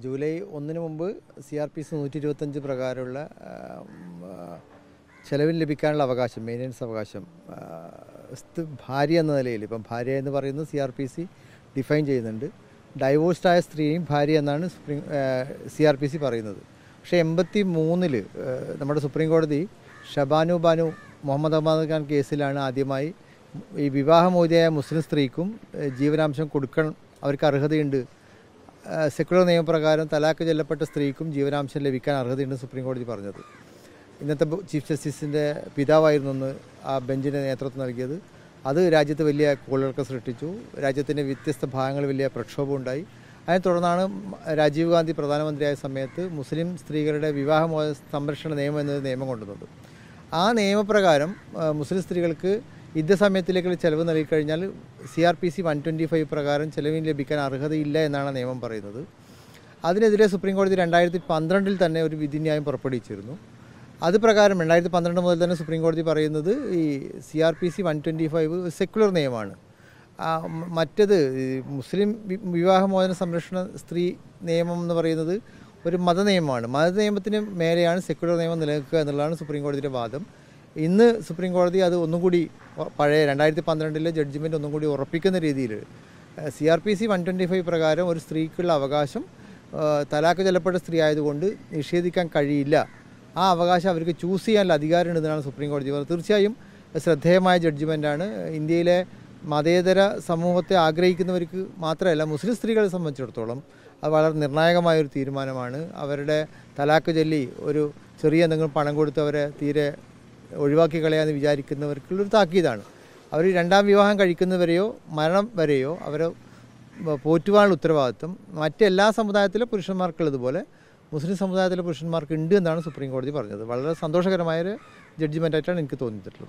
July 1 മുമ്പ് CRPC 125 പ്രകാരമുള്ള ചെലവിന് ലഭിക്കാനുള്ള അവകാശം, മെയിൻ്റനൻസ് അവകാശം ഭാര്യ എന്ന നിലയിൽ, ഇപ്പം ഭാര്യ എന്ന് പറയുന്നത് CRPC ഡിഫൈൻ ചെയ്യുന്നുണ്ട്. ഡൈവോഴ്സ്ഡായ സ്ത്രീയും ഭാര്യ എന്നാണ് CRPC പറയുന്നത്. പക്ഷേ 83-ൽ നമ്മുടെ സുപ്രീം കോടതി ഷബാനു ബാനു മുഹമ്മദ് അഹമ്മദ് ഖാൻ കേസിലാണ് ആദ്യമായി ഈ വിവാഹമോചിതയായ മുസ്ലിം സ്ത്രീക്കും ജീവനാംശം കൊടുക്കണം, അവർക്ക് അർഹതയുണ്ട്, സെക്കുലർ നിയമപ്രകാരം തലാക്ക് ചൊല്ലപ്പെട്ട സ്ത്രീക്കും ജീവനാംശം ലഭിക്കാൻ അർഹതയുണ്ടെന്ന് സുപ്രീം കോടതി പറഞ്ഞത്. ഇന്നത്തെ ചീഫ് ജസ്റ്റിസിൻ്റെ പിതാവായിരുന്നു ആ ബെഞ്ചിന് നേതൃത്വം നൽകിയത്. അത് രാജ്യത്ത് വലിയ കോളിളക്കം സൃഷ്ടിച്ചു. രാജ്യത്തിൻ്റെ വ്യത്യസ്ത ഭാഗങ്ങളിൽ വലിയ പ്രക്ഷോഭം ഉണ്ടായി. അതിനെ തുടർന്നാണ് രാജീവ് ഗാന്ധി പ്രധാനമന്ത്രിയായ സമയത്ത് മുസ്ലിം സ്ത്രീകളുടെ വിവാഹമോചന സംരക്ഷണ നിയമം എന്നൊരു നിയമം കൊണ്ടുവന്നത്. ആ നിയമപ്രകാരം മുസ്ലിം സ്ത്രീകൾക്ക് യുദ്ധസമയത്തിലേക്കുള്ള ചെലവ് നൽകിക്കഴിഞ്ഞാൽ CRPC 125 പ്രകാരം ചെലവിന് ലഭിക്കാൻ അർഹതയില്ല എന്നാണ് നിയമം പറയുന്നത്. അതിനെതിരെ സുപ്രീം കോടതി 2012-ൽ തന്നെ ഒരു വിധിന്യായം പുറപ്പെടുവിച്ചിരുന്നു. അത് പ്രകാരം 2012 മുതൽ തന്നെ സുപ്രീം കോടതി പറയുന്നത് ഈ CRPC 125 സെക്കുലർ നിയമമാണ്. മറ്റത് മുസ്ലിം വിവാഹമോചന സംരക്ഷണ സ്ത്രീ നിയമം എന്ന് പറയുന്നത് ഒരു മതനിയമമാണ്. മതനിയമത്തിന് മേലെയാണ് സെക്കുലർ നിയമം നിലനിൽക്കുക എന്നുള്ളതാണ് സുപ്രീം കോടതിയുടെ വാദം. ഇന്ന് സുപ്രീം കോടതി അത് ഒന്നും കൂടി പഴയ 2012-ലെ ജഡ്ജ്മെൻറ്റ് ഒന്നും കൂടി ഉറപ്പിക്കുന്ന രീതിയിൽ CRPC 125 പ്രകാരം ഒരു സ്ത്രീക്കുള്ള അവകാശം തലാക്ക് ചൊല്ലപ്പെട്ട സ്ത്രീ ആയതുകൊണ്ട് നിഷേധിക്കാൻ കഴിയില്ല, ആ അവകാശം അവർക്ക് ചൂസ് ചെയ്യാനുള്ള അധികാരമുണ്ടെന്നാണ് സുപ്രീം കോടതി പറഞ്ഞത്. തീർച്ചയായും ശ്രദ്ധേയമായ ജഡ്ജ്മെൻറ്റാണ്. ഇന്ത്യയിലെ മതേതര സമൂഹത്തെ ആഗ്രഹിക്കുന്നവർക്ക് മാത്രമല്ല, മുസ്ലിം സ്ത്രീകളെ സംബന്ധിച്ചിടത്തോളം അത് വളരെ നിർണായകമായൊരു തീരുമാനമാണ്. അവരുടെ തലാക്ക് ചൊല്ലി ഒരു ചെറിയ എന്തെങ്കിലും പണം കൊടുത്ത് അവരെ തീരെ ഒഴിവാക്കി കളയാമെന്ന് വിചാരിക്കുന്നവർക്കുള്ളൊരു താക്കീതാണ്. അവർ രണ്ടാം വിവാഹം കഴിക്കുന്നവരെയോ മരണം വരെയോ അവരെ പോറ്റുവാനുള്ള ഉത്തരവാദിത്വം മറ്റെല്ലാ സമുദായത്തിലെ പുരുഷന്മാർക്കുള്ളതുപോലെ മുസ്ലിം സമുദായത്തിലെ പുരുഷന്മാർക്ക് ഉണ്ട് എന്നാണ് സുപ്രീം കോടതി പറഞ്ഞത്. വളരെ സന്തോഷകരമായൊരു ജഡ്ജ്മെൻറ്റായിട്ടാണ് എനിക്ക് തോന്നിയിട്ടുള്ളത്.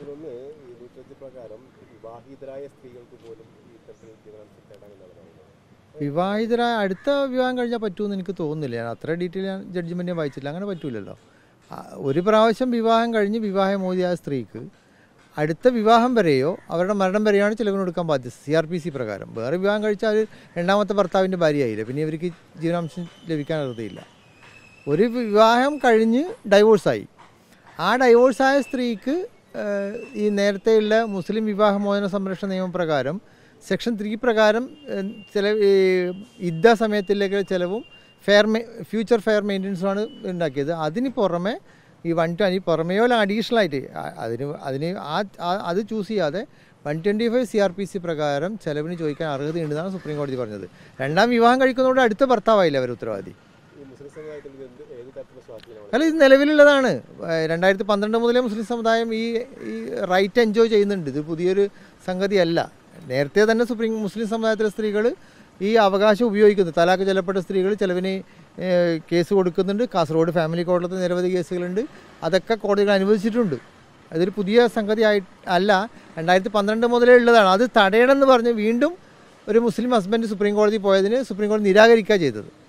വിവാഹിതരായ അടുത്ത വിവാഹം കഴിഞ്ഞാൽ പറ്റുമെന്ന് എനിക്ക് തോന്നുന്നില്ല. ഞാൻ അത്ര ഡീറ്റെയിൽ ഞാൻ ജഡ്ജ്മെൻറ്റ് വായിച്ചില്ല. അങ്ങനെ പറ്റൂലല്ലോ. ഒരു പ്രാവശ്യം വിവാഹം കഴിഞ്ഞ് വിവാഹമോചിതയായ സ്ത്രീക്ക് അടുത്ത വിവാഹം വരെയോ അവരുടെ മരണം വരെയാണ് ചിലവിന് കൊടുക്കാൻ ബാധ്യത CRPC പ്രകാരം. വേറെ വിവാഹം കഴിച്ചാൽ രണ്ടാമത്തെ ഭർത്താവിൻ്റെ ഭാര്യയായില്ല, പിന്നെ ഇവർക്ക് ജീവനാംശം ലഭിക്കാൻ അർഹതയില്ല. ഒരു വിവാഹം കഴിഞ്ഞ് ഡൈവോഴ്സായി, ആ ഡൈവോഴ്സായ സ്ത്രീക്ക് ഈ നേരത്തെയുള്ള മുസ്ലിം വിവാഹമോചന സംരക്ഷണ നിയമപ്രകാരം സെക്ഷൻ 3 പ്രകാരം യുദ്ധ സമയത്തിലേക്ക് ചിലവും ഫ്യൂച്ചർ ഫെയർ മെയിൻ്റനൻസുമാണ് ഉണ്ടാക്കിയത്. അതിന് പുറമെ ഈ 120 പുറമെയോ അഡീഷണൽ ആയിട്ട് അത് ചൂസ് ചെയ്യാതെ 125 CRPC പ്രകാരം ചെലവിന് ചോദിക്കാൻ അർഹതയുണ്ടെന്നാണ് സുപ്രീം കോടതി പറഞ്ഞത്. രണ്ടാം വിവാഹം കഴിക്കുന്നതോടെ അടുത്ത ഭർത്താവായില്ല അവർ ഉത്തരവാദി. അല്ല, ഇത് നിലവിലുള്ളതാണ്. 2012 മുതലേ മുസ്ലിം സമുദായം ഈ റൈറ്റ് എൻജോയ് ചെയ്യുന്നുണ്ട്. ഇത് പുതിയൊരു സംഗതിയല്ല. നേരത്തെ തന്നെ മുസ്ലിം സമുദായത്തിലെ സ്ത്രീകൾ ഈ അവകാശം ഉപയോഗിക്കുന്നു. തലാക്ക് ചൊല്ലപ്പെട്ട സ്ത്രീകൾ ചെലവിന് കേസ് കൊടുക്കുന്നുണ്ട്. കാസർഗോഡ് ഫാമിലി കോടതിയിൽ നിരവധി കേസുകളുണ്ട്. അതൊക്കെ കോടതികൾ അനുവദിച്ചിട്ടുണ്ട്. അതൊരു പുതിയ സംഗതി അല്ല, 2012 മുതലേ ഉള്ളതാണ്. അത് തടയണമെന്ന് പറഞ്ഞ് വീണ്ടും ഒരു മുസ്ലിം ഹസ്ബൻഡ് സുപ്രീം കോടതി പോയതിന് സുപ്രീം കോടതി നിരാകരിക്കുക ചെയ്തത്.